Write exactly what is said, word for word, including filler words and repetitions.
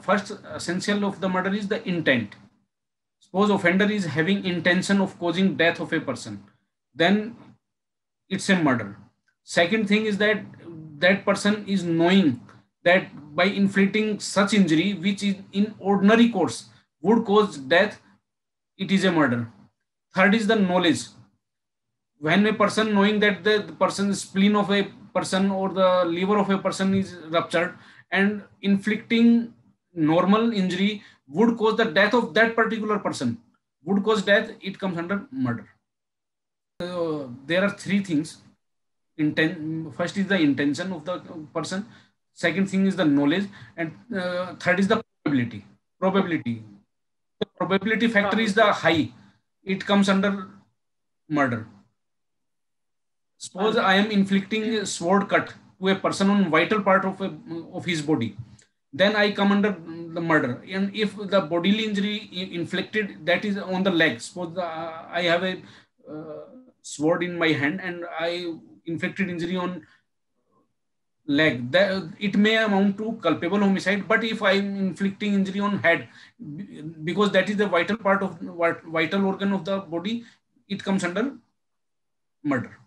first essential of the murder is the intent. Suppose offender is having intention of causing death of a person, then it's a murder. Second thing is that that person is knowing that by inflicting such injury which is in ordinary course would cause death, it is a murder. Third is the knowledge. When a person knowing that the, the person's spleen of a person or the liver of a person is ruptured and inflicting normal injury would cause the death of that particular person, would cause death, it comes under murder. Uh, there are three things. Intent, first is the intention of the person, second thing is the knowledge, and uh, third is the probability. Probability. The probability factor is the high. It comes under murder. Suppose I am inflicting a sword cut to a person on vital part of, a, of his body, then I come under the murder. And if the bodily injury inflicted that is on the leg, suppose the, uh, I have a uh, sword in my hand and I inflicted injury on leg, that it may amount to culpable homicide. But if I am inflicting injury on head, because that is the vital part of vital organ of the body, it comes under murder.